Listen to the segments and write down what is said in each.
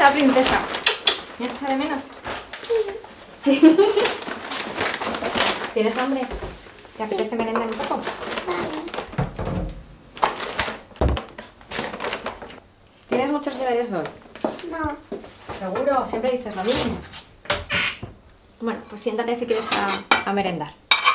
la princesa. ¿Me echa de menos? Sí. ¿Tienes hambre? ¿Te apetece merendar un poco? ¿Tienes muchos deberes hoy? No. ¿Seguro? Siempre dices lo mismo. Bueno, pues siéntate si quieres a merendar.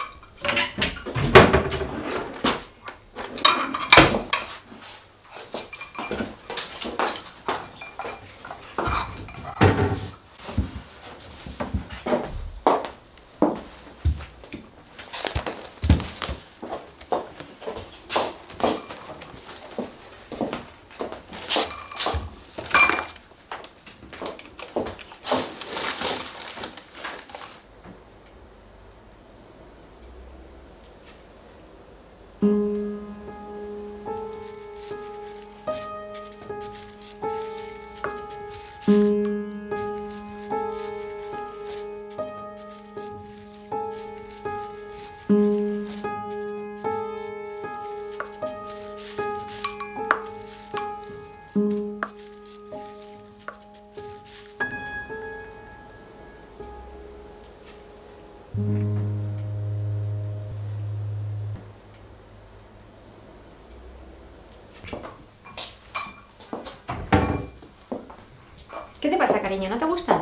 ¿Qué te pasa, cariño? ¿No te gustan?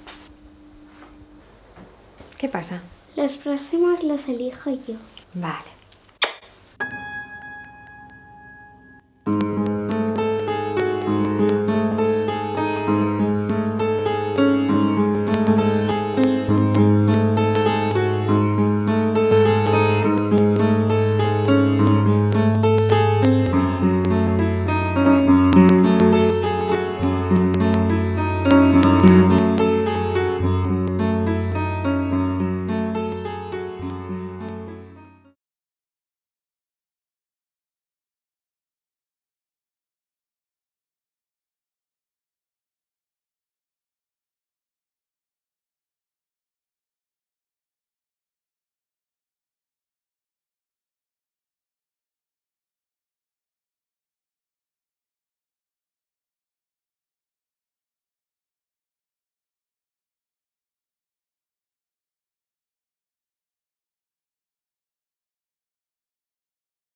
¿Qué pasa? Los próximos los elijo yo. Vale.